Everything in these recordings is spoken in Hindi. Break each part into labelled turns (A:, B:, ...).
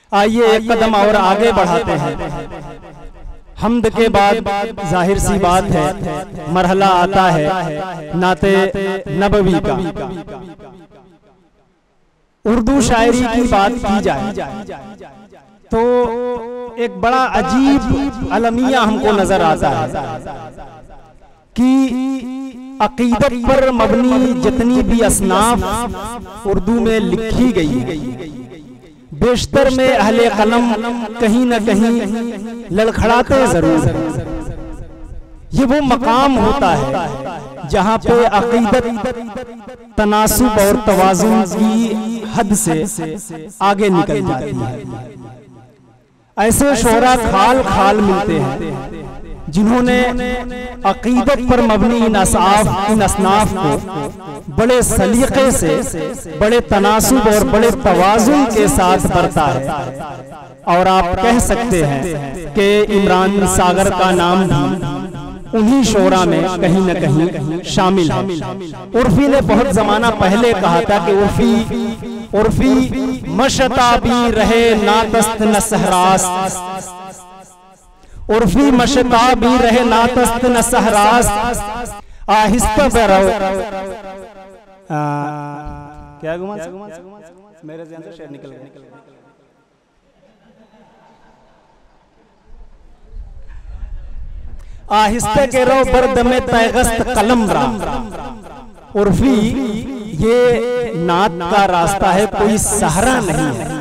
A: आइए एक कदम और आगे बढ़ाते हैं। हम्द के बाद जाहिर सी बात है मरहला आता है नाते नबवी का। उर्दू शायरी की बात की जाए तो एक बड़ा अजीब अलमिया हमको नजर आता है कि अकीदत पर मबनी जितनी भी असनाफ उर्दू में लिखी गई है, बेशतर में अहले कलम कहीं न कहीं लड़खड़ाते जरूर। ये वो मकाम होता है जहाँ पे अकीदत तनासुब और तवाज़ुन की हद से आगे निकल जाती है। ऐसे शोरा खाल खाल मिलते हैं जिन्होंने अकीदत पर मबनी इन असनाफ को बड़े सलीके से, बड़े तनासुब और बड़े तवाज़ुन के साथ बरता है। और आप कह सकते हैं कि इमरान सागर का नाम भी उन्हीं शोरा में कहीं न कहीं शामिल है। उर्फी ने बहुत जमाना पहले कहा था कि उर्फी मशताबी रहे नातस्त न सहरास, उर्फी मशताबी रहे नातस्त न सहरास, आहिस्ता बरो क्या गुमा मेरे ज़हन से शेर निकल गया। आहिस्ते के रो बर्द में तैगस्त कलम रा। उर्फी ये नात का रास्ता है, कोई सहारा नहीं है,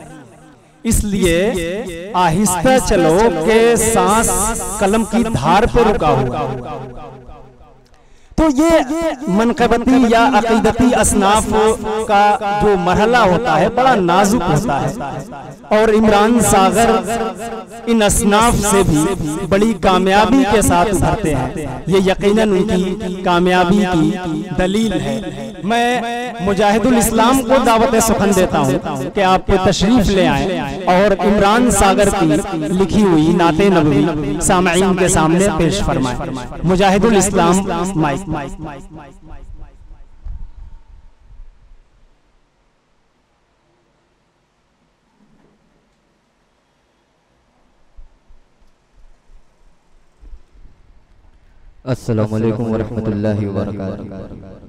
A: इसलिए आहिस्ता चलो के सांस कलम की धार पर रुका हुआ। तो ये मनकबती या अकीदती असनाफ का जो मरहला होता है बड़ा नाजुक होता है। और इमरान सागर इन असनाफ से भी बड़ी कामयाबी के साथ उभरते हैं। ये यकीनन उनकी कामयाबी की दलील है। मैं मुजाहिदुल इस्लाम को दावत सुखन देता हूँ कि आप तशरीफ ले आए और इमरान सागर की लिखी हुई नाते नबवी सामईन के सामने पेश फरमाएं। मुजाहिदुल इस्लाम माइक।
B: अस्सलामु अलैकुम वरहमतुल्लाहि वबरकातुहू।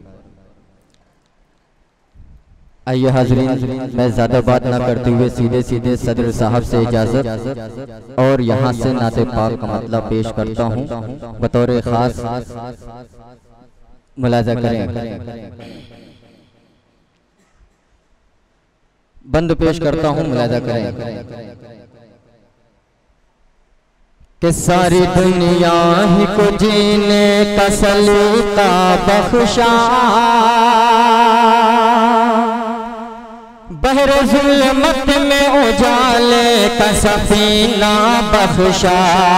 B: आइए हाज़रीन, मैं ज़्यादा बात ना करते हुए सीधे सीधे सदर साहब से इजाज़त और यहाँ से नाते पाक का मतलब पेश करता हूँ। बतौर ख़ास मुलाज़ा करें, बंद पेश करता हूँ, मुलाज़ा करें कि सारी दुनिया ही को जीने का सलीका बख्शा, बहरे ज़ुल्मत में उजाले का सफीना बख्शा।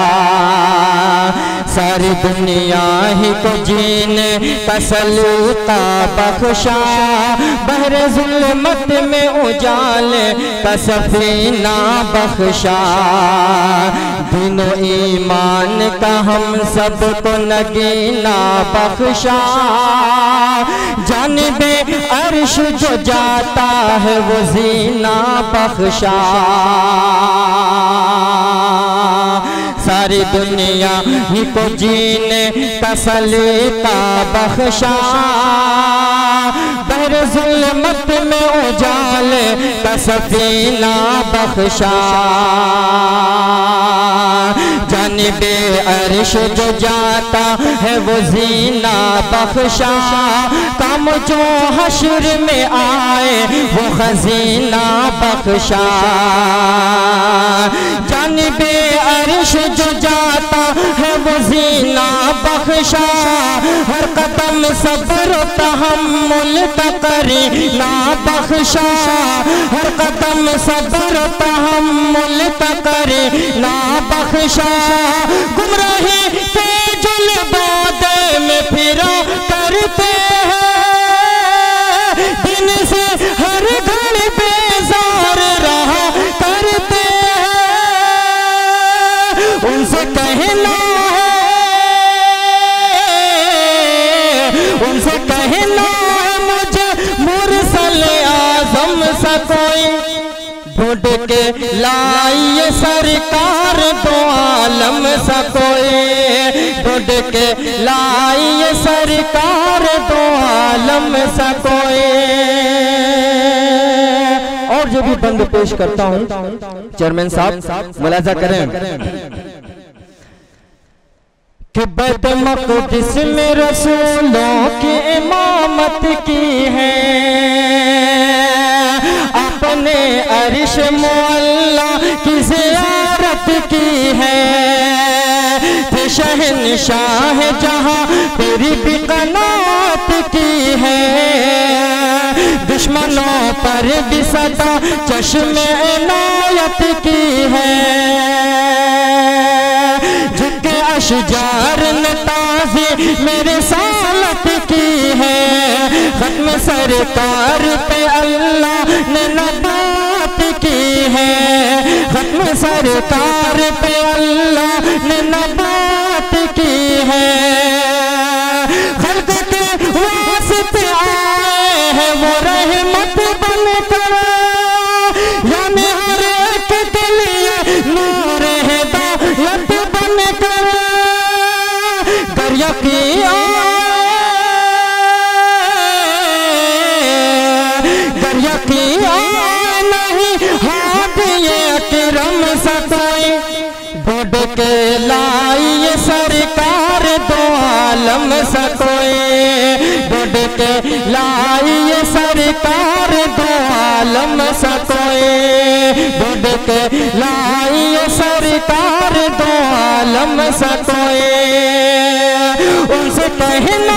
B: सारी दुनिया ही को जीने का सलीका बख्शा, बहरे ज़ुल्मत में उजाले का सफीना बख्शा। दिनो ईमान का हम सबको नगीना बख्शा, जानिबे अर्श जो जाता है वो जीना बख्शा। सारी दुनिया ही को जीने का सलीका बख्शा, बहरे ज़ुल्मत में उजाले का सफीना बख्शा। जानिबे अर्श जो जाता है वो जीना बख्शा, काम जो हश्र में आए वो खजीना बख्शा। जानिबे अर्श जो जाता है वो जीना बख्शा, हर कदम सब्र तहम्मुल तकरीना बख्शा, हर कदम सब्र तहम्मुल तकरीना बख्शा। गुमराही के जुल्बाद में फिरा करते हैं, दिन से हर घड़ी बेजार रहा करते हैं। उनसे कहना है, उनसे कहना है मुझे मुरसल आज़म सा कोई ढूंढ के लाइए सरकार दो आलम सा कोई, ढूंढ के लाइए सरकार दो आलम सा कोई। और जो भी बंद पेश करता हूँ चेयरमैन साहब मुलाजा करें कि बैत मक़दिस में रसूलों की इमामत की है, अपने अर्श मुअल्ला की ज़ियारत की है। थे शहंशाह जहाँ तेरी भी क़नात की है, दुश्मनों पर भी सदा चश्मे इनायत की है। झुके अशजार ने ताज़ी मेरे सालत की है, खत्म सरकार पे अल्लाह ने नबात की है, खत्म सरकार पे अल्लाह ने नबात की है। खल्क़ के वास्ते आए हैं वो रहमत बनकर, यानी हर एक के लिए नूर हिदायत बनकर। गर यकीन नहीं हादिए अकरम सा कोई, ढूंढ के लाइए सरकार दो आलम सा कोई, ढूंढ के लाइए सरकार दो आलम सा कोई, ढूंढ के लाइए सरकार दो आलम सा कोई। उनसे कहना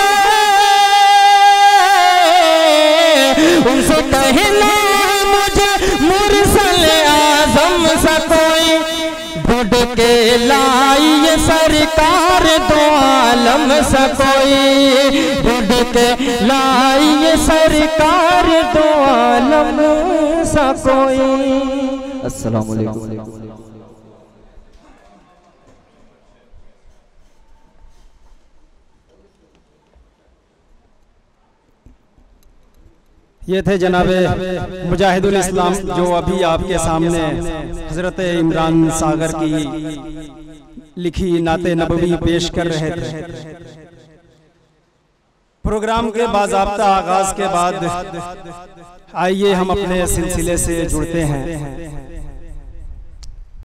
B: उनसे कहना मुझे मुरसल आज़म सा कोई, ढूंढ के लाइए सरकार दो आलम सा कोई, ढूंढ के लाइए सरकार दो आलम सा कोई। अस्सलाम वालेकुम।
A: ये थे जनाबे मुजाहिदुल इस्लाम जो अभी आपके सामने हजरत इमरान सागर की लिखी नाते नबवी पेश कर रहे थे। प्रोग्राम के बाज़ाब्ता आगाज के बाद आइए हम अपने सिलसिले से जुड़ते हैं।